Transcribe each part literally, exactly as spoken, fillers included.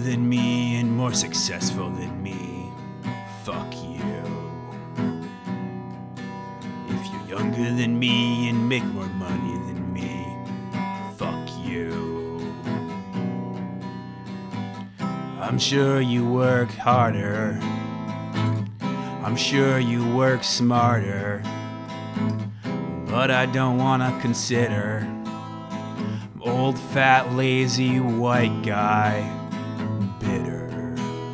than me and more successful than me. Fuck you. If you're younger than me and make more money than me. Fuck you. I'm sure you work harder. I'm sure you work smarter. But I don't wanna consider old, fat, lazy, white guy bitter.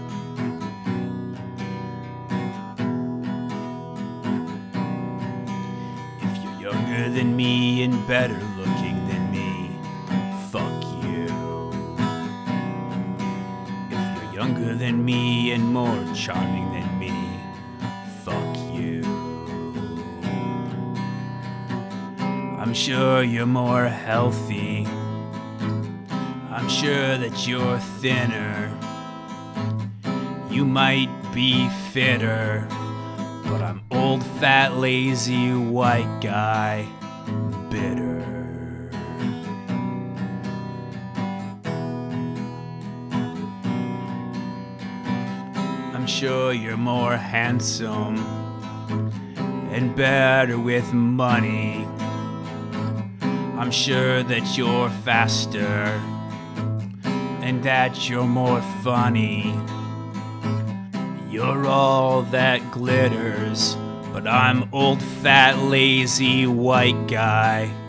If you're younger than me and better looking than me, fuck you. If you're younger than me and more charming than me, fuck you. I'm sure you're more healthy. I'm sure that you're thinner. You might be fitter, but I'm old, fat, lazy, white guy, bitter. I'm sure you're more handsome and better with money. I'm sure that you're faster and that you're more funny. You're all that glitters, but I'm old, fat, lazy, white guy.